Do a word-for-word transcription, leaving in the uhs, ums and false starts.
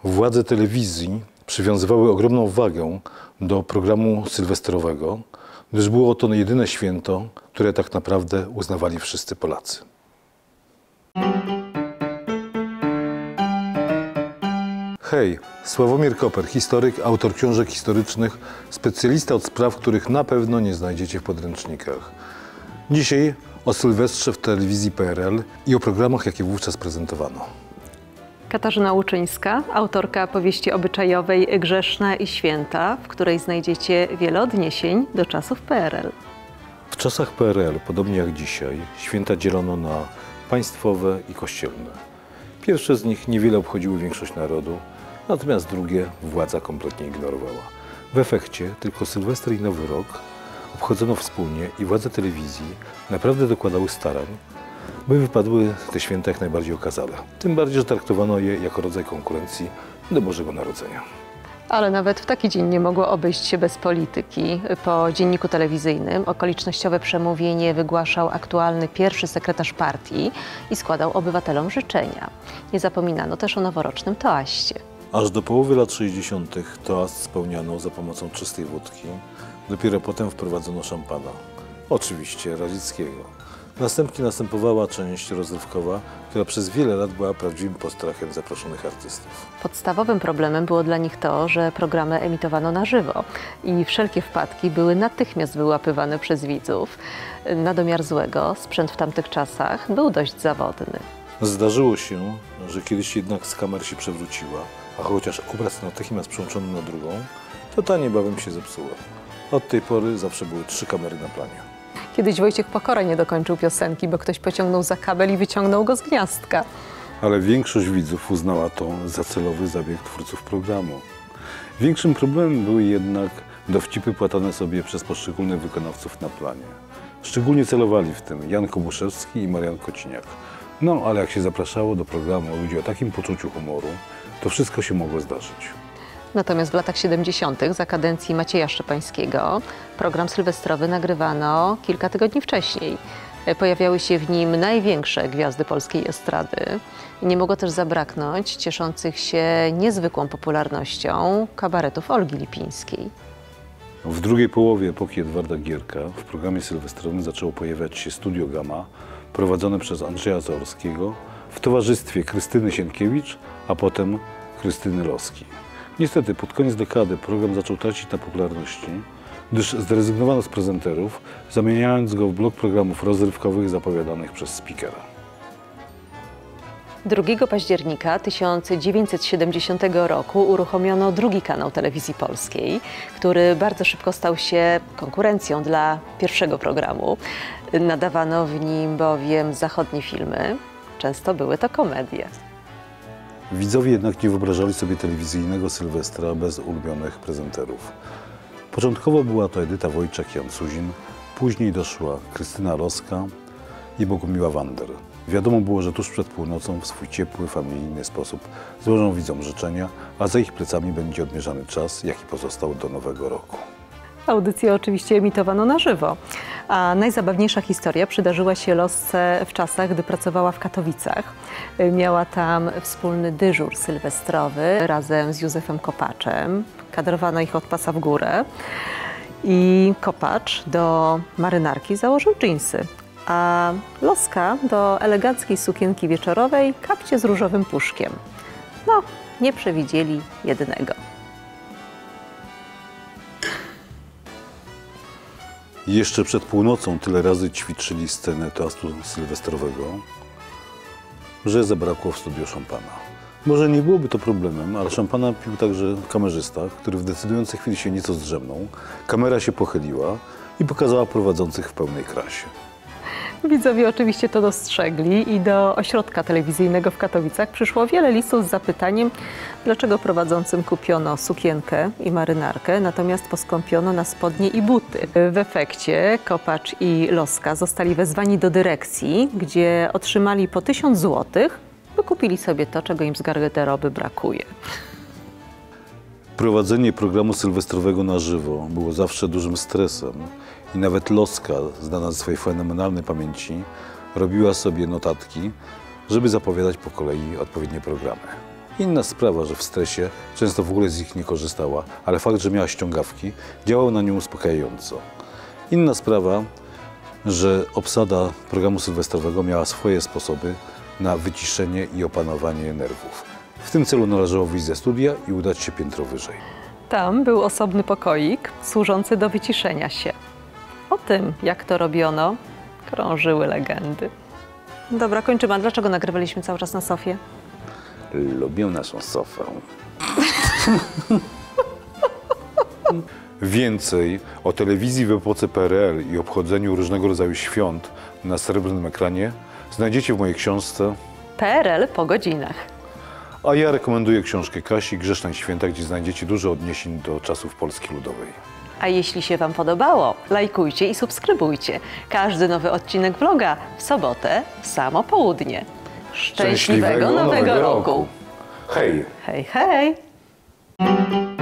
Władze telewizji przywiązywały ogromną wagę do programu sylwestrowego, gdyż było to jedyne święto, które tak naprawdę uznawali wszyscy Polacy. Hej, Sławomir Koper, historyk, autor książek historycznych, specjalista od spraw, których na pewno nie znajdziecie w podręcznikach. Dzisiaj o Sylwestrze w telewizji P R L i o programach, jakie wówczas prezentowano. Katarzyna Łuczyńska, autorka powieści obyczajowej Grzeszna i Święta, w której znajdziecie wiele odniesień do czasów P R L. W czasach P R L, podobnie jak dzisiaj, święta dzielono na państwowe i kościelne. Pierwsze z nich niewiele obchodziły większość narodu, natomiast drugie władza kompletnie ignorowała. W efekcie tylko Sylwester i Nowy Rok obchodzono wspólnie i władze telewizji naprawdę dokładały starań, by wypadły te święta jak najbardziej okazale. Tym bardziej, że traktowano je jako rodzaj konkurencji do Bożego Narodzenia. Ale nawet w taki dzień nie mogło obejść się bez polityki. Po dzienniku telewizyjnym okolicznościowe przemówienie wygłaszał aktualny pierwszy sekretarz partii i składał obywatelom życzenia. Nie zapominano też o noworocznym toaście. Aż do połowy lat sześćdziesiątych toast spełniano za pomocą czystej wódki. Dopiero potem wprowadzono szampana. Oczywiście radzieckiego. Następnie następowała część rozrywkowa, która przez wiele lat była prawdziwym postrachem zaproszonych artystów. Podstawowym problemem było dla nich to, że programy emitowano na żywo i wszelkie wpadki były natychmiast wyłapywane przez widzów. Na domiar złego sprzęt w tamtych czasach był dość zawodny. Zdarzyło się, że kiedyś jednak z kamer się przewróciła, a chociaż obraz natychmiast przełączono na drugą, to ta niebawem się zepsuła. Od tej pory zawsze były trzy kamery na planie. Kiedyś Wojciech Pokora nie dokończył piosenki, bo ktoś pociągnął za kabel i wyciągnął go z gniazdka. Ale większość widzów uznała to za celowy zabieg twórców programu. Większym problemem były jednak dowcipy płatane sobie przez poszczególnych wykonawców na planie. Szczególnie celowali w tym Jan Kobuszewski i Marian Kociniak. No, ale jak się zapraszało do programu ludzi o takim poczuciu humoru, to wszystko się mogło zdarzyć. Natomiast w latach siedemdziesiątych za kadencji Macieja Szczepańskiego program sylwestrowy nagrywano kilka tygodni wcześniej. Pojawiały się w nim największe gwiazdy polskiej estrady. Nie mogło też zabraknąć cieszących się niezwykłą popularnością kabaretów Olgi Lipińskiej. W drugiej połowie epoki Edwarda Gierka w programie sylwestrowym zaczęło pojawiać się Studio Gama prowadzone przez Andrzeja Zaorskiego w towarzystwie Krystyny Sienkiewicz, a potem Krystyny Loski. Niestety pod koniec dekady program zaczął tracić na popularności, gdyż zrezygnowano z prezenterów, zamieniając go w blok programów rozrywkowych zapowiadanych przez speakera. drugiego października tysiąc dziewięćset siedemdziesiątego roku uruchomiono drugi kanał Telewizji Polskiej, który bardzo szybko stał się konkurencją dla pierwszego programu. Nadawano w nim bowiem zachodnie filmy, często były to komedie. Widzowie jednak nie wyobrażali sobie telewizyjnego Sylwestra bez ulubionych prezenterów. Początkowo była to Edyta Wojczak i Jan Suzin, później doszła Krystyna Loska i Bogumiła Wander. Wiadomo było, że tuż przed północą w swój ciepły, familijny sposób złożą widzom życzenia, a za ich plecami będzie odmierzany czas, jaki pozostał do Nowego Roku. Audycję oczywiście emitowano na żywo, a najzabawniejsza historia przydarzyła się Losce w czasach, gdy pracowała w Katowicach. Miała tam wspólny dyżur sylwestrowy razem z Józefem Kopaczem. Kadrowano ich od pasa w górę i Kopacz do marynarki założył dżinsy, a Loska do eleganckiej sukienki wieczorowej kapcie z różowym puszkiem. No, nie przewidzieli jednego. Jeszcze przed północą tyle razy ćwiczyli scenę toastu sylwestrowego, że zabrakło w studio szampana. Może nie byłoby to problemem, ale szampana pił także kamerzysta, który w decydującej chwili się nieco zdrzemnął. Kamera się pochyliła i pokazała prowadzących w pełnej krasie. Widzowie oczywiście to dostrzegli i do ośrodka telewizyjnego w Katowicach przyszło wiele listów z zapytaniem, dlaczego prowadzącym kupiono sukienkę i marynarkę, natomiast poskąpiono na spodnie i buty. W efekcie Kopacz i Loska zostali wezwani do dyrekcji, gdzie otrzymali po tysiąc złotych, by kupili sobie to, czego im z garderoby brakuje. Prowadzenie programu sylwestrowego na żywo było zawsze dużym stresem i nawet Loska, znana ze swojej fenomenalnej pamięci, robiła sobie notatki, żeby zapowiadać po kolei odpowiednie programy. Inna sprawa, że w stresie często w ogóle z nich nie korzystała, ale fakt, że miała ściągawki, działał na nią uspokajająco. Inna sprawa, że obsada programu sylwestrowego miała swoje sposoby na wyciszenie i opanowanie nerwów. W tym celu należało wyjść ze studia i udać się piętro wyżej. Tam był osobny pokoik służący do wyciszenia się. O tym, jak to robiono, krążyły legendy. Dobra, kończymy. A dlaczego nagrywaliśmy cały czas na sofie? Lubię naszą sofę. Więcej o telewizji w epoce P R L i obchodzeniu różnego rodzaju świąt na srebrnym ekranie znajdziecie w mojej książce. P R L po godzinach. A ja rekomenduję książkę Kasi Grzeszne Święta, gdzie znajdziecie dużo odniesień do czasów Polski Ludowej. A jeśli się Wam podobało, lajkujcie i subskrybujcie. Każdy nowy odcinek vloga w sobotę w samo południe. Szczęśliwego, Nowego, Nowego roku! Hej! Hej, hej!